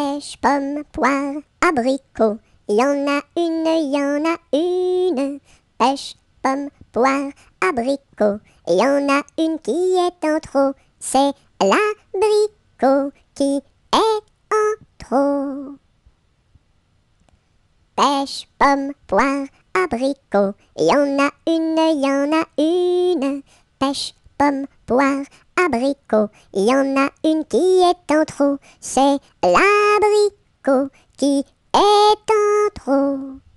Pêche, pomme, poire, abricot. Il y en a une, il y en a une. Pêche, pomme, poire, abricot. Il y en a une qui est en trop. C'est l'abricot qui est en trop. Pêche, pomme, poire, abricot. Il y en a une, il y en a une. Pêche, pomme, poire, abricot. Il y en a une qui est en trop. C'est l'abricot qui est en trop.